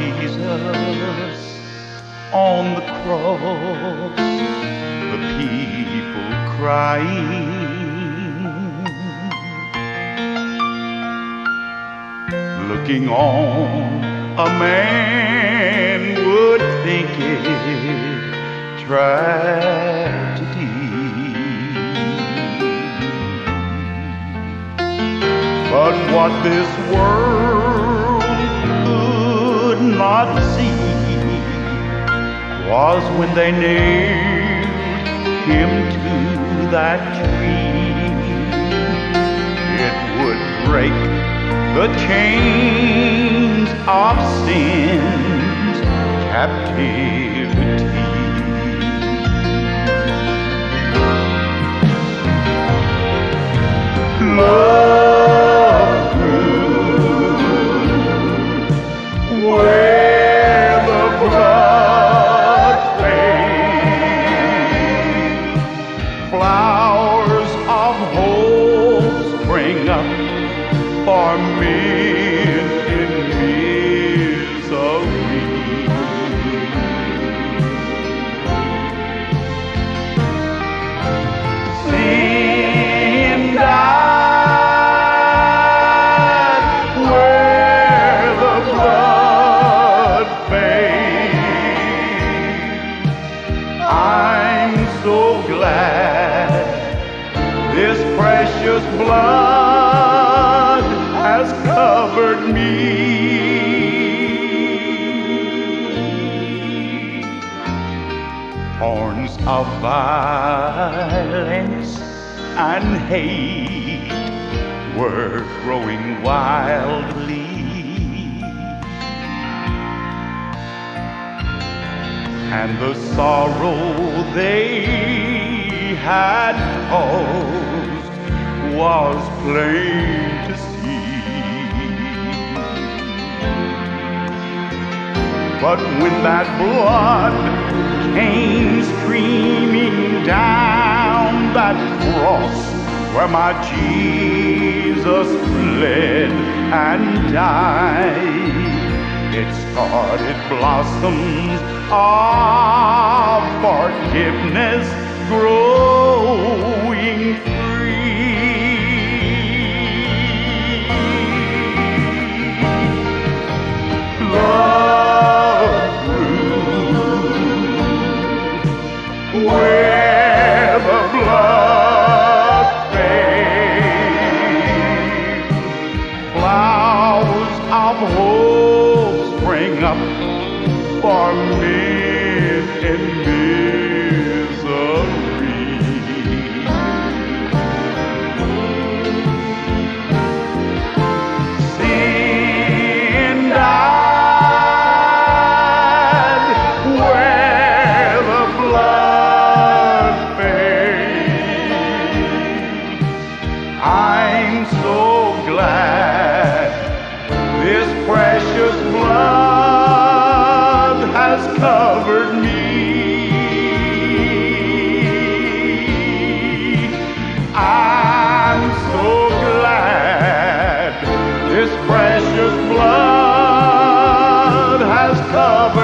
Jesus on the cross, the people crying, looking on, a man would think it tragedy. But what this world could not see was when they nailed him to that tree, it would break the chains of sin's captivity. Love grew where the blood fades. Flowers of hope spring up for men in misery. Sin died where the blood fades. I'm so glad this precious blood has covered me. Horns of violence and hate were growing wildly, and the sorrow they had caused was plain to see. But when that blood came streaming down that cross where my Jesus bled and died, it started blossoms of forgiveness growing free. Love grew where the blood fades. Flowers of hope spring up for men in misery. Sin died where the blood fades. I'm so glad this precious blood has covered me. I'm so glad this precious blood has covered me.